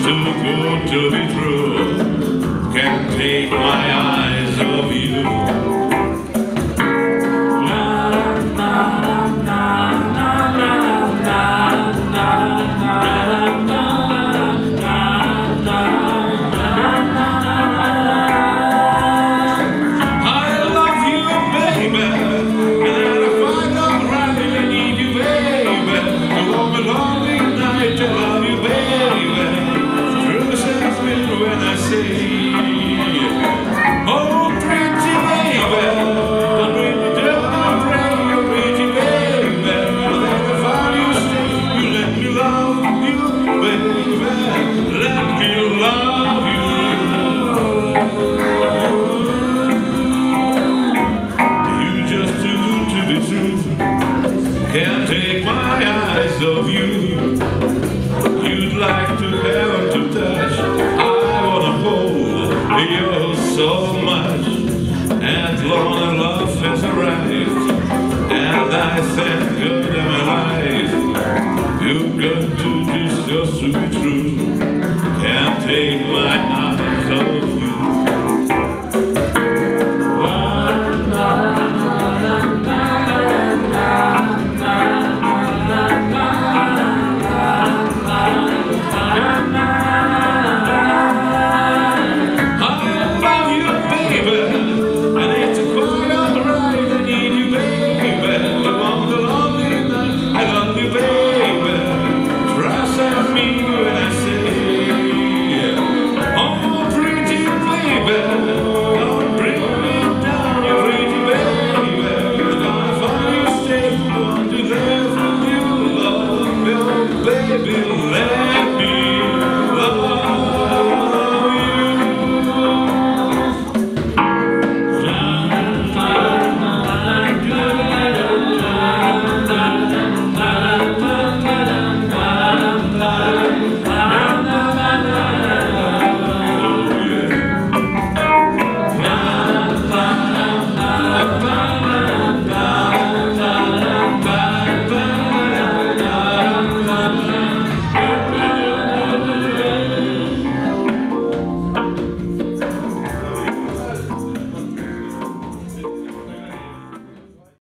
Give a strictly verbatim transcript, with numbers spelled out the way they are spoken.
too good to be true. Can't take my eyes off you. Can't take my eyes off you. You'd like to have to touch. I wanna hold you so much. And long love has arrived, and I thank God I'm alive. You've got to do just to be true. Can't take my eyes off you. Baby, let